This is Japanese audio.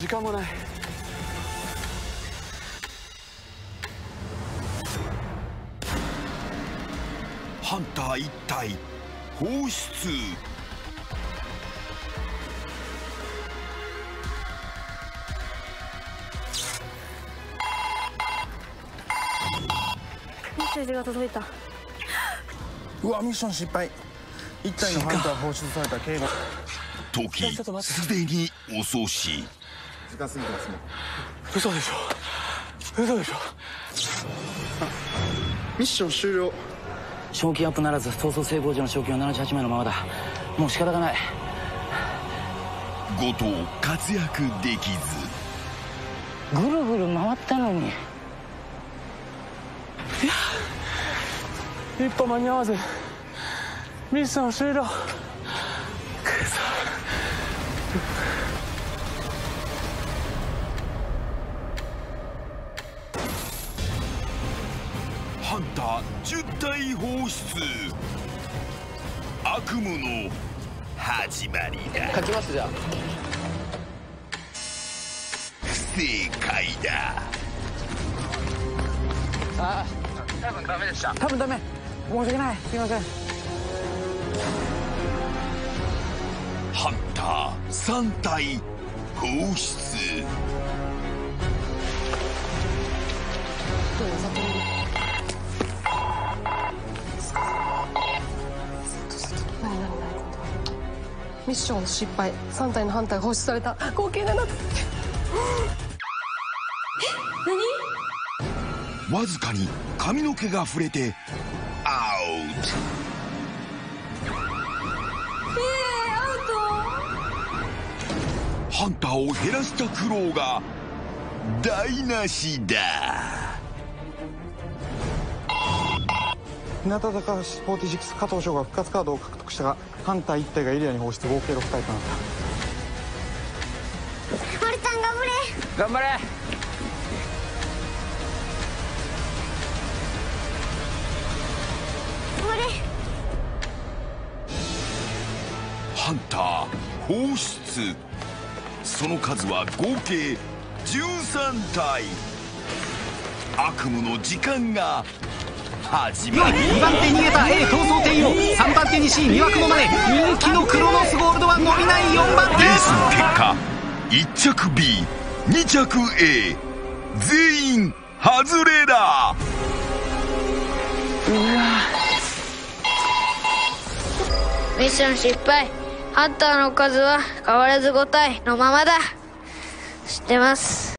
時間もない。 ハンター一体放出。 メッセージが届いた。 うわ、ミッション失敗。一体のハンター放出された警護。 時すでに遅し。 時間過ぎてますね。 嘘でしょ。嘘でしょ。 ミッション終了。 賞金アップならず逃走成功時の賞金は78枚のままだ。もう仕方がない。 後藤活躍できず。 ぐるぐる回ったのに。 一歩間に合わずミッション終了。 ハンター10体放出。悪夢の始まりだ。 書きますじゃあ。 不正解だ。 ああ、多分ダメでした。多分ダメ。申し訳ない。すいません。 ハンター3体放出。 ミッション失敗。3体のハンターが放出された。合計7。 わずかに髪の毛が触れてアウト。ハンターを減らした苦労が台無しだ。 日向坂46加藤翔が復活カードを獲得したが、ハンター1体がエリアに放出、合計6体となった。 マルタン頑張れ。 頑張れ。 頑張れ。 ハンター放出。その数は合計13体。悪夢の時間が始まる。 2番手逃げた A 逃走帝王、3番手に C 2枠のマネ、人気のクロノスゴールドは伸びない4番手。 レースの結果、1着 B2 着 A 全員外れだ。 ミッション失敗。ハンターの数は変わらず5体のままだ。知ってます。